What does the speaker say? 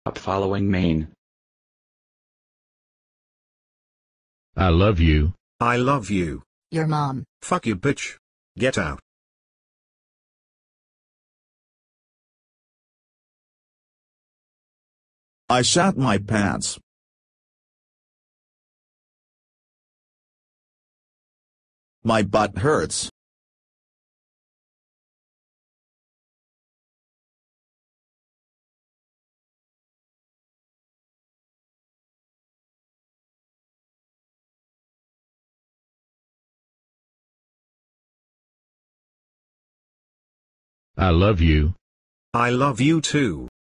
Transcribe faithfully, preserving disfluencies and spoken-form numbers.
Up following main. I love you. I love you. Your mom. Fuck you, bitch. Get out. I shat my pants. My butt hurts. I love you. I love you too.